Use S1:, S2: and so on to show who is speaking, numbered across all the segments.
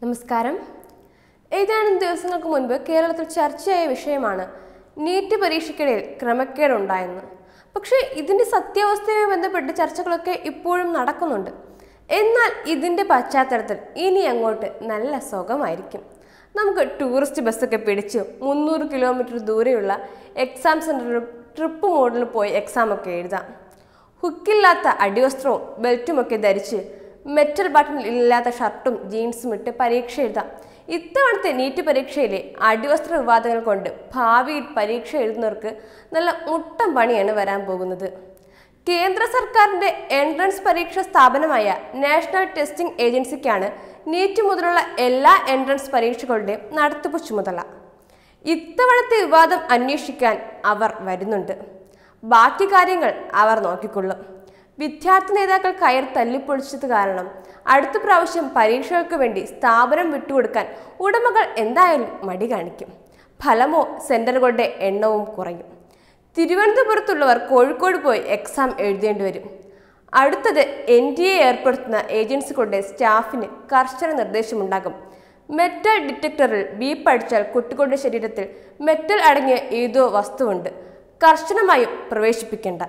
S1: നമസ്കാരം. ഏതാനും ദിവസങ്ങൾക്ക് മുൻപ് കേരളത്തിൽ ചർച്ചയായ വിഷയമാണ് നീറ്റ് പരീക്ഷയ്ക്കിടയിൽ ക്രമക്കേടുണ്ടായെന്ന്. പക്ഷേ ഇതിൻ്റെ സത്യാവസ്ഥയുമായി ബന്ധപ്പെട്ട് ചർച്ചകളൊക്കെ ഇപ്പോഴും നടക്കുന്നുണ്ട്. എന്നാൽ ഇതിൻ്റെ പശ്ചാത്തലത്തിൽ ഇനി അങ്ങോട്ട് നല്ല സുഖമായിരിക്കും. നമുക്ക് ടൂറിസ്റ്റ് ബസ്സൊക്കെ പിടിച്ച് 300 കിലോമീറ്റർ ദൂരെയുള്ള എക്സാം സെൻറ്ററിൽ ട്രിപ്പ് മോഡിൽ പോയി എക്സാമൊക്കെ എഴുതാം. ഹുക്കില്ലാത്ത അടിവസ്ത്രവും ബെൽറ്റുമൊക്കെ ധരിച്ച് മെറ്റൽ ബട്ടൺ ഇല്ലാത്ത ഷർട്ടും ജീൻസും ഇട്ട് പരീക്ഷ എഴുതാം. ഇത്തവണത്തെ നീറ്റ് പരീക്ഷയിലെ അടിവസ്ത്ര വിവാദങ്ങൾ കൊണ്ട് ഭാവിയിൽ പരീക്ഷ എഴുതുന്നവർക്ക് നല്ല മുട്ടം പണിയാണ് വരാൻ പോകുന്നത്. കേന്ദ്ര സർക്കാരിൻ്റെ എൻട്രൻസ് പരീക്ഷാ സ്ഥാപനമായ നാഷണൽ ടെസ്റ്റിംഗ് ഏജൻസിക്കാണ് നീറ്റ് മുതലുള്ള എല്ലാ എൻട്രൻസ് പരീക്ഷകളുടെയും നടത്തിപ്പ് ചുമതല. ഇത്തവണത്തെ വിവാദം അന്വേഷിക്കാൻ അവർ വരുന്നുണ്ട്. ബാക്കി കാര്യങ്ങൾ അവർ നോക്കിക്കൊള്ളും. വിദ്യാർത്ഥി നേതാക്കൾ കയർ തല്ലിപ്പൊളിച്ചത് കാരണം അടുത്ത പ്രാവശ്യം പരീക്ഷകൾക്ക് വേണ്ടി സ്ഥാപനം വിട്ടുകൊടുക്കാൻ ഉടമകൾ എന്തായാലും മടി കാണിക്കും. ഫലമോ സെന്ററുകളുടെ എണ്ണവും കുറയും. തിരുവനന്തപുരത്തുള്ളവർ കോഴിക്കോട് പോയി എക്സാം എഴുതേണ്ടി വരും. അടുത്തത് NTA ഏർപ്പെടുത്തുന്ന ഏജൻസികളുടെ സ്റ്റാഫിന് കർശന നിർദ്ദേശമുണ്ടാകും. മെറ്റൽ ഡിറ്റക്ടറിൽ ബീപ്പ് അടിച്ചാൽ കുട്ടികളുടെ ശരീരത്തിൽ മെറ്റൽ അടങ്ങിയ ഏതോ വസ്തുവുണ്ട്, കർശനമായും പ്രവേശിപ്പിക്കേണ്ട.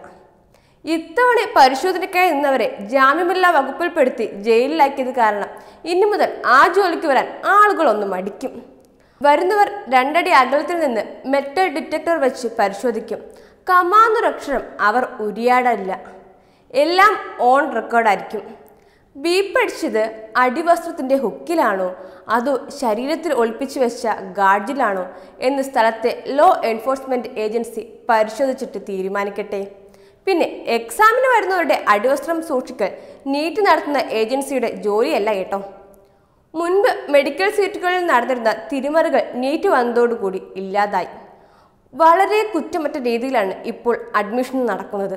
S1: ഇത്തവണ പരിശോധനയ്ക്കായി നിന്നവരെ ജാമ്യമില്ലാ വകുപ്പിൽപ്പെടുത്തി ജയിലിലാക്കിയത് കാരണം ഇനി മുതൽ ആ ജോലിക്ക് വരാൻ ആളുകളൊന്നും മടിക്കും. വരുന്നവർ 2 അടി അകലത്തിൽ നിന്ന് മെറ്റൽ ഡിറ്റക്ടർ വെച്ച് പരിശോധിക്കും. കമാന്നൊരക്ഷരം അവർ ഉരിയാടില്ല. എല്ലാം ഓൺ റെക്കോർഡായിരിക്കും. ബീപ്പടിച്ചത് അടിവസ്ത്രത്തിൻ്റെ ഹുക്കിലാണോ അതോ ശരീരത്തിൽ ഒളിപ്പിച്ചു വെച്ച ഗാർഡിലാണോ എന്ന് സ്ഥലത്തെ ലോ എൻഫോഴ്സ്മെൻറ്റ് ഏജൻസി പരിശോധിച്ചിട്ട് തീരുമാനിക്കട്ടെ. പിന്നെ എക്സാമിന് വരുന്നവരുടെ അടിവസ്ത്രം സൂക്ഷിക്കൽ നീറ്റ് നടത്തുന്ന ഏജൻസിയുടെ ജോലിയല്ല കേട്ടോ. മുൻപ് മെഡിക്കൽ സീറ്റുകളിൽ നടന്നിരുന്ന തിരിമറികൾ നീറ്റ് വന്നതോടുകൂടി ഇല്ലാതായി. വളരെ കുറ്റമറ്റ രീതിയിലാണ് ഇപ്പോൾ അഡ്മിഷൻ നടക്കുന്നത്.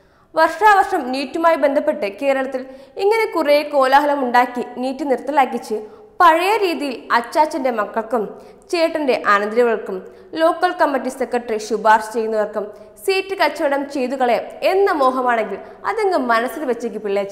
S1: വർഷാവർഷം നീറ്റുമായി ബന്ധപ്പെട്ട് കേരളത്തിൽ ഇങ്ങനെ കുറേ കോലാഹലം ഉണ്ടാക്കി നീറ്റ് നിർത്തലാക്കിച്ച് പഴയ രീതിയിൽ അച്ചാച്ചൻ്റെ മക്കൾക്കും ചേട്ടൻ്റെ അനന്തരവൾക്കും ലോക്കൽ കമ്മിറ്റി സെക്രട്ടറി ശുപാർശ ചെയ്യുന്നവർക്കും സീറ്റ് കച്ചവടം ചെയ്തു കളയാം എന്ന മോഹമാണെങ്കിൽ അതങ്ങ് മനസ്സിൽ വെച്ചേക്ക് പിള്ളേച്ച.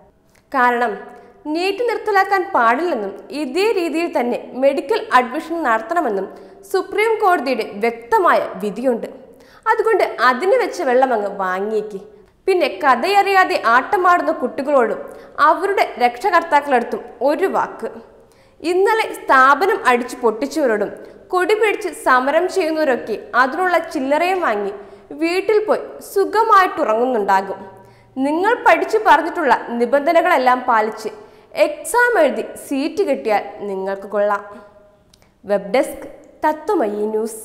S1: കാരണം നീറ്റ് നിർത്തലാക്കാൻ പാടില്ലെന്നും ഇതേ രീതിയിൽ തന്നെ മെഡിക്കൽ അഡ്മിഷൻ നടത്തണമെന്നും സുപ്രീം കോടതിയുടെ വ്യക്തമായ വിധിയുണ്ട്. അതുകൊണ്ട് അതിന് വെച്ച വെള്ളം അങ്ങ് വാങ്ങിയേക്ക്. പിന്നെ കഥയറിയാതെ ആട്ടമാടുന്ന കുട്ടികളോടും അവരുടെ രക്ഷകർത്താക്കളടുത്തും ഒരു വാക്ക്. ഇന്നലെ സ്ഥാപനം അടിച്ചു പൊട്ടിച്ചവരോടും കൊടി പിടിച്ച് സമരം ചെയ്യുന്നവരൊക്കെ അതിനുള്ള ചില്ലറയും വാങ്ങി വീട്ടിൽ പോയി സുഖമായിട്ടുറങ്ങുന്നുണ്ടാകും. നിങ്ങൾ പഠിച്ചു പറഞ്ഞിട്ടുള്ള നിബന്ധനകളെല്ലാം പാലിച്ച് എക്സാം എഴുതി സീറ്റ് കിട്ടിയാൽ നിങ്ങൾക്ക് കൊള്ളാം. Web desk Tatvamayi news.